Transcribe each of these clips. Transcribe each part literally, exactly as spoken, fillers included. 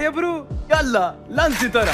يا برو؟ يلا لانسي ترى.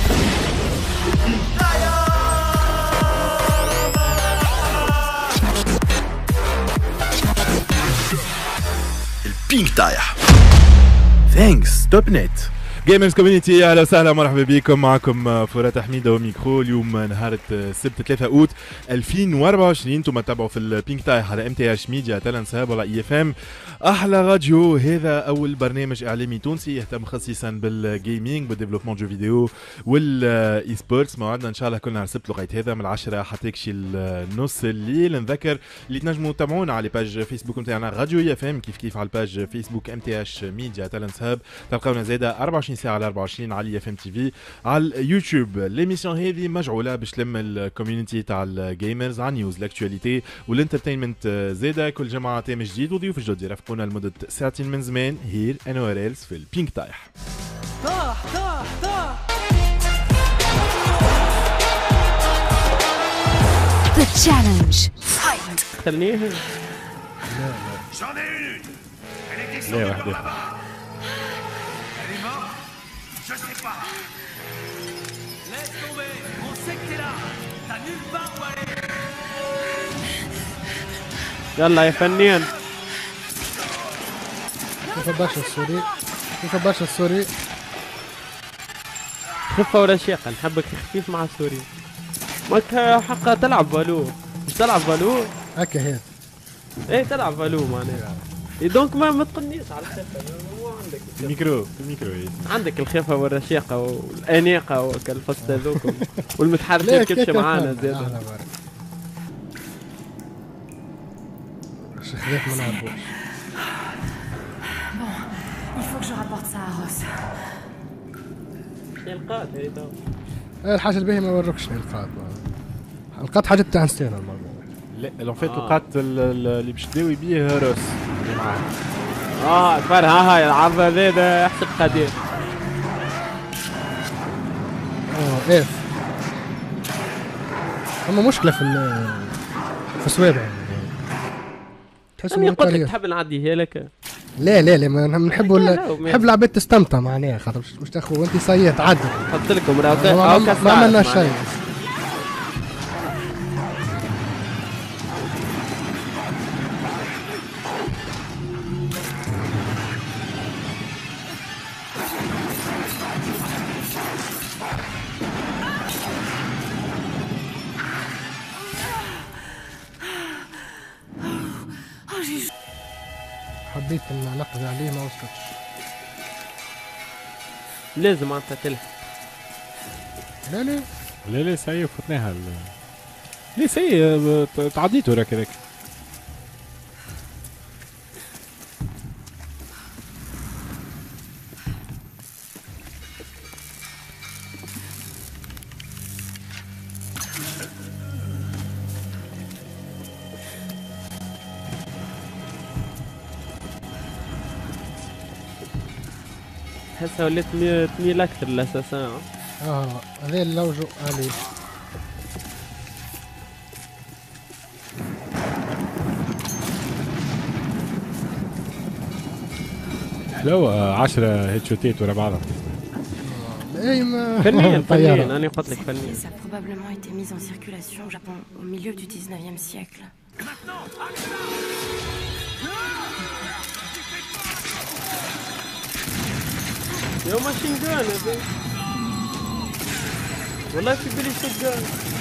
البينك طايح. ثانكس توب نت. جيمرز كوميونيتي، اهلا وسهلا مرحبا بكم. معكم فرات حميده وميكرو. اليوم نهار السبت ثلاثة اوت ألفين وأربعة وعشرين. انتم تتابعوا في البينك تايح على ام تي اش ميديا تالنت ساب ولا اي اف ام. احلى راديو. هذا اول برنامج اعلامي تونسي يهتم خصيصا بالجيمنج بالديفلوبمون جو فيديو والاي سبورتس. موعدنا ان شاء الله كل نهار السبت لغايه هذا من العشرة حتى يكشي النص الليل. نذكر اللي تنجموا تتابعونا على باج فيسبوك نتاعنا راديو اي اف ام، كيف كيف على الباج فيسبوك ام تي اش ميديا تالنت ساب. تلقاونا زاده أربعة وعشرين ساعه على أربعة وعشرين على اف ام تي في على اليوتيوب. ليميسيون هذه مجعوله باش تلم الكوميونيتي تاع الجيمرز على نيوز الاكtualité والانترتينمنت زاده. كل جمعه تيم جديد وضيوف جدد يرافقونا لمده ساعتين من زمان هير ان او ار إلز في البينك طايح. طاح طاح طاح. The challenge. Fight. خليها. لا واحده. يلا يا فنان. كيف الباشا السوري؟ كيف الباشا السوري؟ خفة ولا شيقة، نحبك خفيف مع السوري. ماك حقا تلعب بالو، مش تلعب بالو؟ هكا هي. ايه تلعب بالو معناها. إيه دونك ما ما تقنيش على الخفة، مو عندك الميكرو الميكرو ايه. عندك الخفة والرشيقة والأنيقة وكالفصل هذوكم والمتحركين كبش معانا زيادة. خليك ما نعرفوش. Bon, il faut que je rapporte ça à Ross. القات هي تو. الحاجة الباهية ما وروكش القات. القات حاجة تاع نسيان الموضوع. لا لو فات القات اللي باش تداوي بيه راس اللي معاه. اه فر ها هاي العرض هذا احسب قدير. اه اف. اما مشكلة في في السوابع. أنا قلت لك تحب نعديها لك. لا لا لا ما نحبوا نحب العباد تستمتع معناها خاطر مش تاخذ وانت صيت تعدل. حط لكم راه ما عملنا شيء. حبيت ان نقضي عليه ما وصلتش. لازم انت تلحق. لا لا لا لا سي فتناها. لا سي تعديتوا راك هذاك. تحسها ولات تميل اكثر للاساسا. اه هذا اللوجو عليه. حلوة عشرة هيد شوتات ورا بعضها. اي ما فنان فنان انا قلت لك فنان. Ça a probablement été mis en circulation au Japon au milieu du dix-neuvième siècle. يا ماشين جان هذا والله في بالي شوت جان.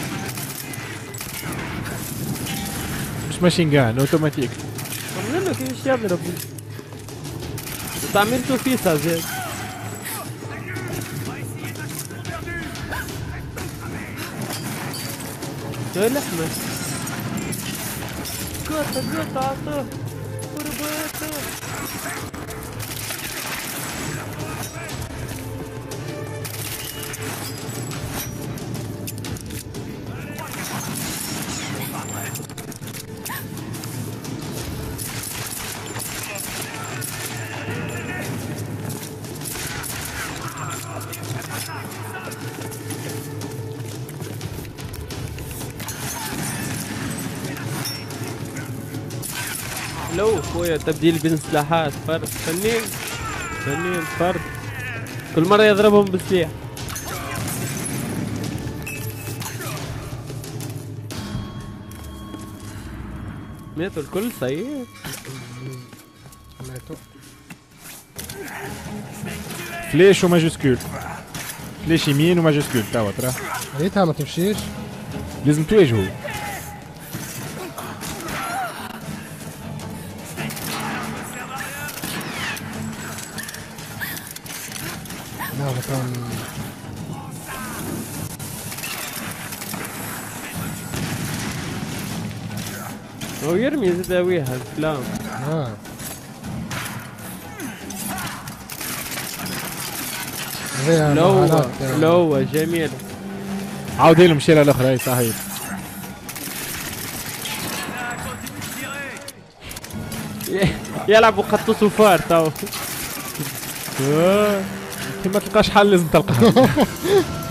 مش ماشين جان اوتوماتيك. قلنا له كيفاش يضرب تعملتو فيسا زاد. يا لحمة قطع قطع عطوه ورباطه. لو خويا تبديل بين سلاحات فرد فنين فنين فرد كل مرة يضربهم بالسلاح. ماتوا الكل سيء. ماتوا. فلاش وماجسكول. فلاش يمين وماجسكول توا ترى. ريتها ما تمشيش. لازم تواجهوا. لا كان هو يرمي زداويها الفلام. اه لو لو جميل. عاودي له مشيله الاخرى اي صحيح. يلعبوا خط صفار تو. ما تلقاش حل لازم تلقى حل.